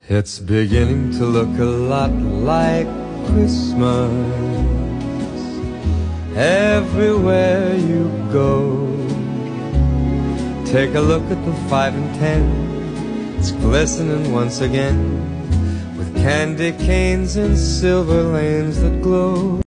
It's beginning to look a lot like Christmas everywhere you go. Take a look at the 5 and 10. It's glistening once again with candy canes and silver lanes that glow.